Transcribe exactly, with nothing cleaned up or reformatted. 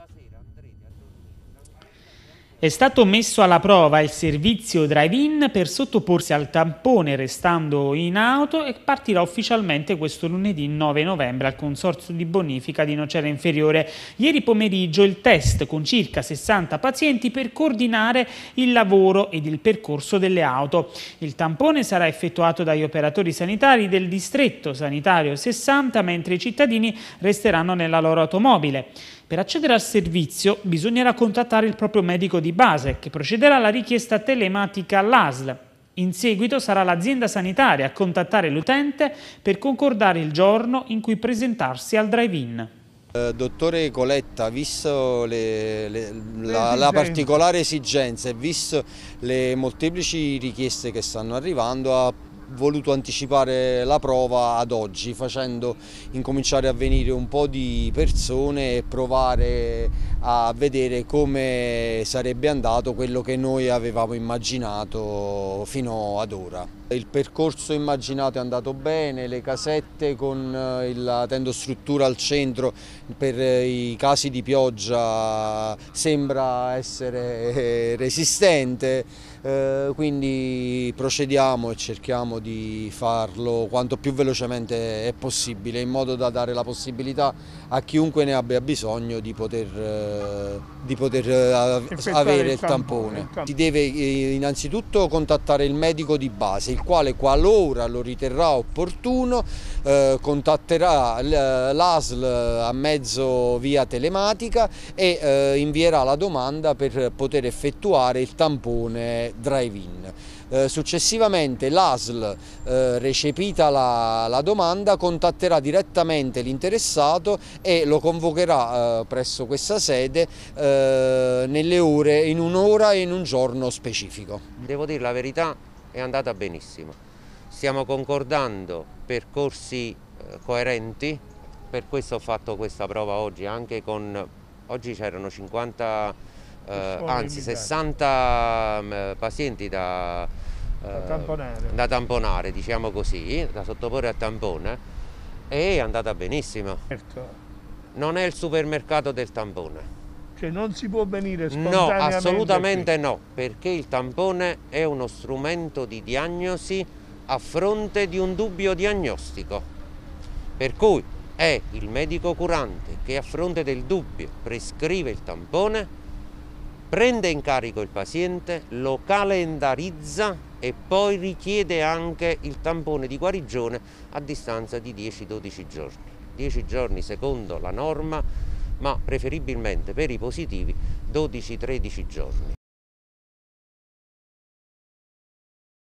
È stato messo alla prova il servizio drive-in per sottoporsi al tampone restando in auto e partirà ufficialmente questo lunedì nove novembre al Consorzio di Bonifica di Nocera Inferiore. Ieri pomeriggio il test con circa sessanta pazienti per coordinare il lavoro ed il percorso delle auto. Il tampone sarà effettuato dagli operatori sanitari del distretto sanitario sessanta, mentre i cittadini resteranno nella loro automobile. Per accedere al servizio bisognerà contattare il proprio medico di base, che procederà alla richiesta telematica all'A S L. In seguito sarà l'azienda sanitaria a contattare l'utente per concordare il giorno in cui presentarsi al drive-in. Eh, dottore Coletta, visto le, le, la, la particolare esigenza e visto le molteplici richieste che stanno arrivando, ha voluto anticipare la prova ad oggi, facendo incominciare a venire un po' di persone e provare a vedere come sarebbe andato quello che noi avevamo immaginato fino ad ora. Il percorso immaginato è andato bene, le casette con la tendostruttura al centro per i casi di pioggia sembra essere resistente, eh, quindi procediamo e cerchiamo di farlo quanto più velocemente è possibile, in modo da dare la possibilità a chiunque ne abbia bisogno di poter, di poter avere il tampone. Si deve innanzitutto contattare il medico di base, il quale, qualora lo riterrà opportuno, eh, contatterà l'A S L a mezzo via telematica e eh, invierà la domanda per poter effettuare il tampone drive-in. Eh, successivamente l'A S L, eh, recepita la, la domanda, contatterà direttamente l'interessato e lo convocherà eh, presso questa sede eh, nelle ore, in un'ora e in un giorno specifico. Devo dire la verità, è andata benissimo. Stiamo concordando percorsi eh, coerenti, per questo ho fatto questa prova oggi, anche con, oggi c'erano cinquanta, eh, anzi sessanta eh, pazienti da, eh, da, tamponare. da tamponare, diciamo così, da sottoporre a tampone, e è andata benissimo. Certo. Non è il supermercato del tampone. Cioè non si può venire spontaneamente? No, assolutamente no, perché il tampone è uno strumento di diagnosi a fronte di un dubbio diagnostico, per cui è il medico curante che a fronte del dubbio prescrive il tampone, prende in carico il paziente, lo calendarizza e poi richiede anche il tampone di guarigione a distanza di dieci dodici giorni. dieci giorni secondo la norma, ma preferibilmente per i positivi dodici tredici giorni.